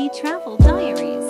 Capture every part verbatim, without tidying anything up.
Daily Travel Diaries.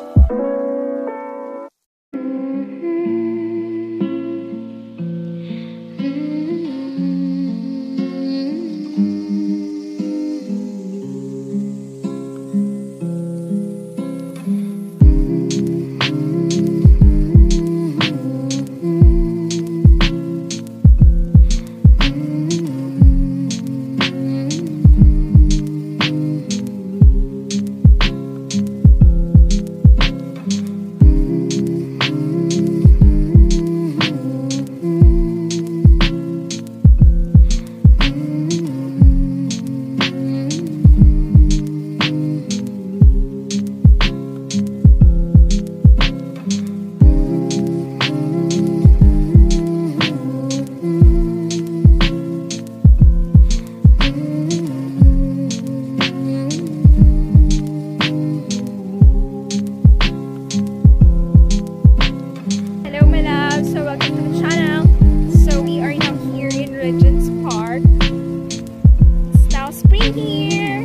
Regent's Park. It's now spring here.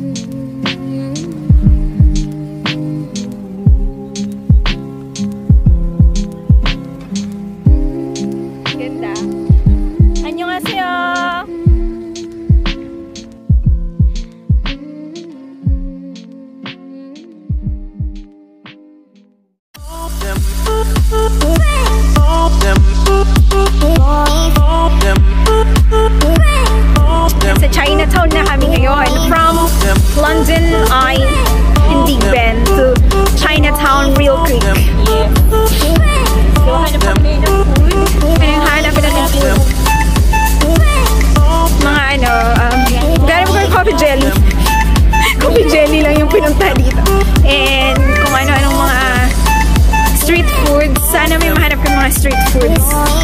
Ganda. Annyeonghaseyo. Sa Chinatown na kami ngayon. From London ay hindi Ben to Chinatown Real Creek. Yeah. So hanap kami ng food. Ayun, hanap natin food. Mga ano, um, ganap ko yung coffee jelly. Coffee jelly lang yung pinunta dito. And kung ano-anong mga street foods. Sana may mahanap kang mga street foods.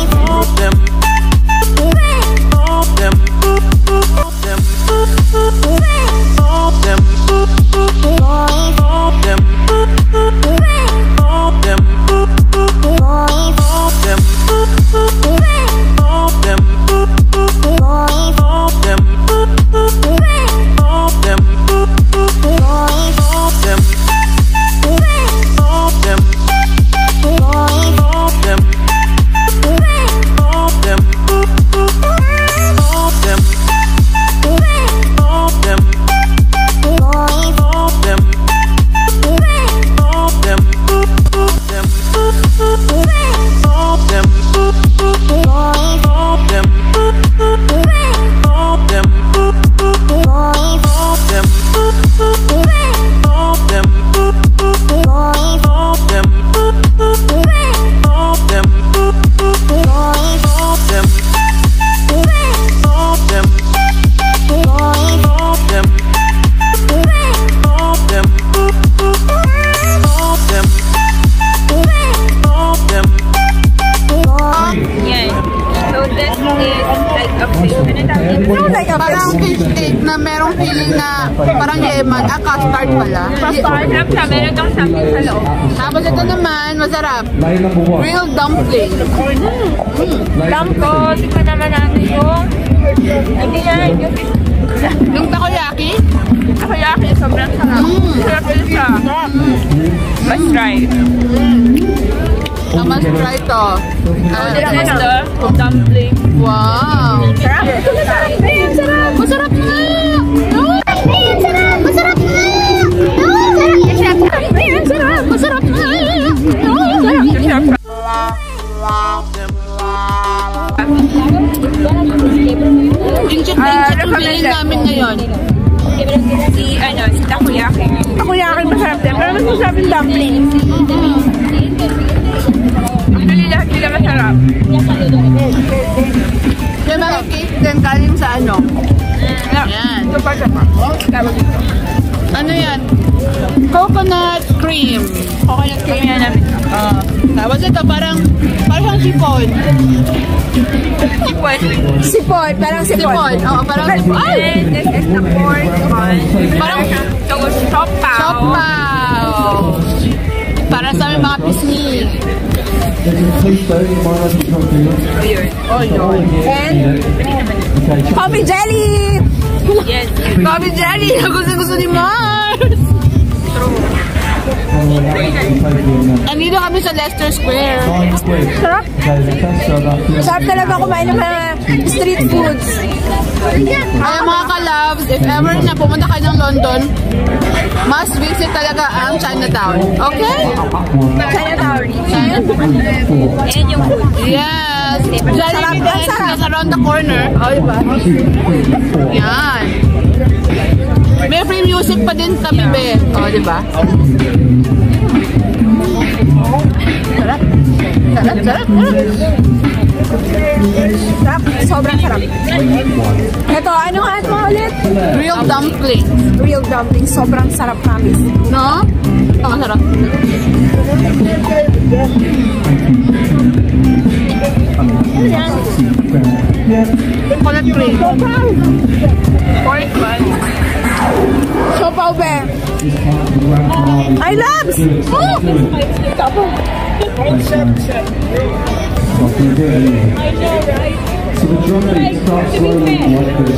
Parang cake na merong feeling na parang lemon. Ah, custard pala. Custard lang siya. Meron kang something sa loob. Tapos ito naman, masarap. Real dumpling. Mm. Dampo, tingnan naman natin yung hindi yan, yung yung takoyaki? takoyaki, sobrang sarap. Mm. Sarap yun siya. Must try. Ah, must try to. Ah, this is the dumpling. Wow! Sarap! Sarap! Masarap nga! Masarap! Masarap nga! Masarap! Masarap nga! Yung chicken piliin namin ngayon. Si, ano, si takoyaki. Takoyaki masarap din. Pero mas masarap yung dumpling. Actually, lahat sila masarap. Yung mga cake din galing sa ano? Yan. Ito pa siya pa. Ano yan? Coconut cream. Coconut cream yan namin. Uh, tapos ito parang parang sipon. Sipon. Sipon. Parang sipon. Oo, parang sipon. And this is the pork one. Parang ito siopaw. Siopaw. Para sa aming mga pisngi. Oh, yun. And coffee jelly! Yes. Coffee jelly! Gusto gusto ni Mars! kami sa Leicester Square. Sarap. Sarap talaga kumain ng mga street foods. Kaya mga ka-loves, if ever na pumunta kayo ng London, must visit talaga ang Chinatown. Okay? Chinatown. And yung food. Yes. Jollibee din is around the corner. O, oh, diba? Yan. May free music pa din kami, be. O, oh, diba? Sarap. Sarap, sarap, sarap. Sarap. Sobrang sarap. Ito, ano nga ito ulit? Real dumpling. Real dumpling. Sobrang sarap namin. No? Ang sarap. Coconut cream. Pork bun. Siopaw, be. I loves! Oh! So the drumbeat starts slowly like this.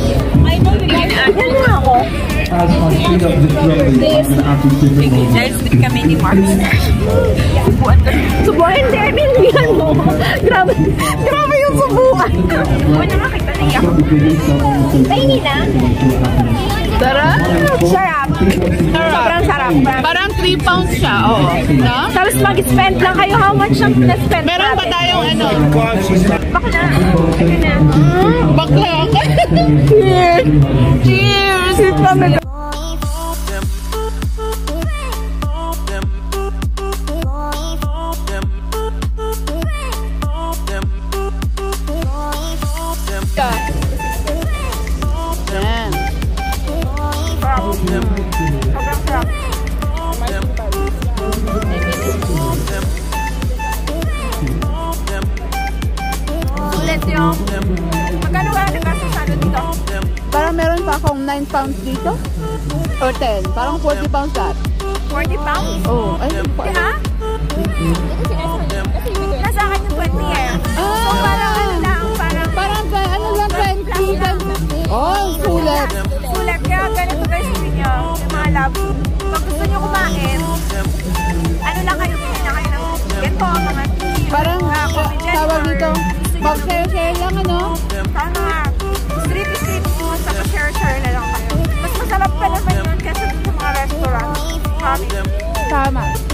As I speed up the drumbeat, I'm going to add these different moments. Subuhan din, Emilian mo. Grabe, grabe yung subuhan. Una makita niya ako. Pahingi na. Sarap. Sarap. Sobrang sarap. Parang three pounds siya, oo. No? Tapos mag-spend lang kayo. How much ang na-spend natin? Meron pa tayong ano? Bakla. Ayun na. Bakla. Cheers! Cheers! Cheers! Sulit yung magkano ka nagkasa sa ano dito? Parang meron pa akong nine pounds dito. Or ten. Parang forty pounds lahat. forty pounds? Oo. Ay, Di ha? Nasa akin yung twenty eh. So parang ano lang, parang Parang ano lang, twenty. Oh, sulit. sulit. Kaya ganito guys yun nyo, yung mga love. Pag gusto nyo kumain, ano lang kayo, bili na kayo ng ganito, mga Parang, uh, tawag dito, mag-share-share lang, ano? Tama. Street street food, tapos share-share na lang kayo. Mas masarap pa naman yun kasi sa mga restaurant. Kami. Tama.